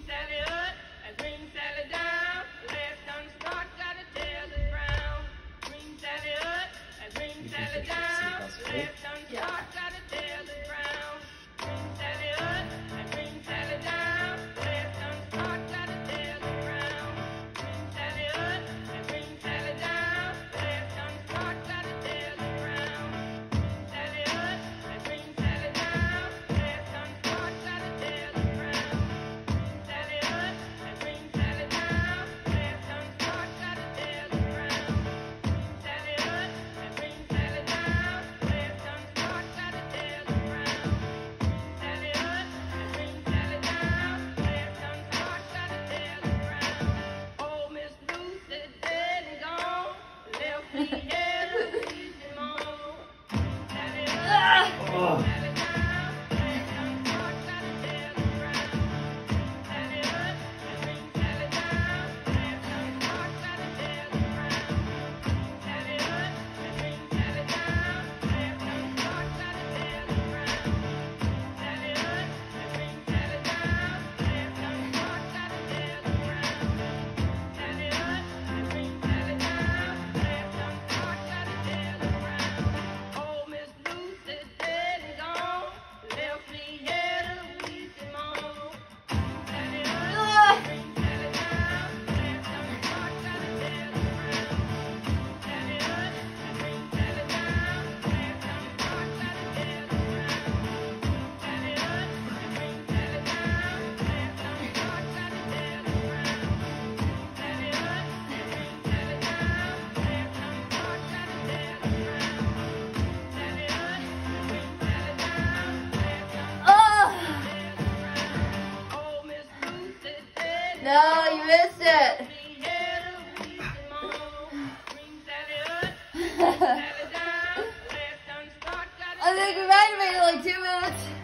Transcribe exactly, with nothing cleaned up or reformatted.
Sally up, and green Sally down. Left done start, gotta tell the brown. Green Sally up, and green Sally down. Left done start, gotta tell the brown. Green Sally up, and green Sally down. Left done start, gotta tell the brown. Green Sally up, and green Sally down. Left done start, gotta tell the brown. Sally up, and green Sally down. Left done start, gotta tell the brown. Sally up, and green Sally down. Left done start, gotta tell the brown. Sally up, and green Sally down. Left done start, gotta tell the brown. Sally up, and green Sally down. Left done start, gotta tell the brown. Oh, Miss Lucy dead and gone. Left me here to weep and moan. Sally up, Oh. Sally down. Left done start, gotta tell the brown. Sally up, and green Sally down. Left done start, gotta tell the brown. Sally up, and green Sally down. Left done start, gotta tell the brown. Sally up, and green Sally down. Left done start, gotta tell the brown. Sally up, and green Sally down. Left done start, gotta tell the brown. Oh, Miss Lucy dead and gone. Left me here to weep and moan. Sally up, and green Sally down. Left done start, gotta tell the brown. Sally up, and green Sally down. Left done start, gotta tell the brown. Sally up, and green Sally down. Left done start, gotta tell the brown. Sally up, and green Sally down. Left done start, gotta tell the brown. Sally up, and green Sally down. Left done Oh! Oh, Miss Lucy dead. No, you missed it. Me here to weep and moan. Green Sally up, Sally down. Left done start, gotta I think we might have made it like two minutes.